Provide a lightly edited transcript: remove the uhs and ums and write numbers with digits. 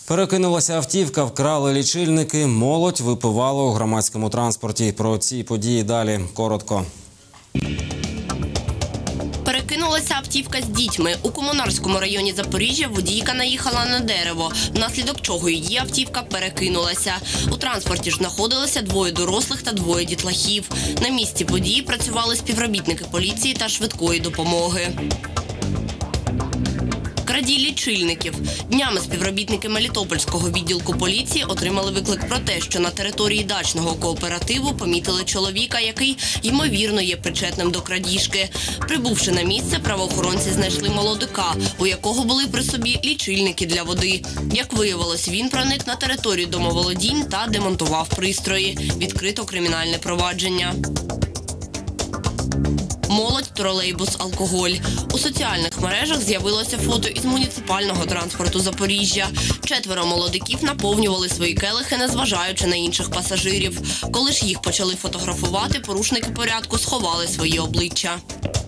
Перекинулася автівка, вкрали лічильники, молодь випивала у громадському транспорті. Про ці події далі коротко. Перекинулася автівка з дітьми. У Комунарському районі Запоріжжя водійка наїхала на дерево, внаслідок чого її автівка перекинулася. У транспорті ж знаходилися двоє дорослих та двоє дітлахів. На місці події працювали співробітники поліції та швидкої допомоги. Крадій лічильників. Днями співробітники Мелітопольського відділку поліції отримали виклик про те, що на території дачного кооперативу помітили чоловіка, який, ймовірно, є причетним до крадіжки. Прибувши на місце, правоохоронці знайшли молодика, у якого були при собі лічильники для води. Як виявилось, він проник на територію домоволодінь та демонтував пристрої. Відкрито кримінальне провадження. Молодь, тролейбус, алкоголь. У соціальних мережах з'явилося фото із муніципального транспорту Запоріжжя. 4 молодиків наповнювали свої келихи, незважаючи на інших пасажирів. Коли ж їх почали фотографувати, порушники порядку сховали свої обличчя.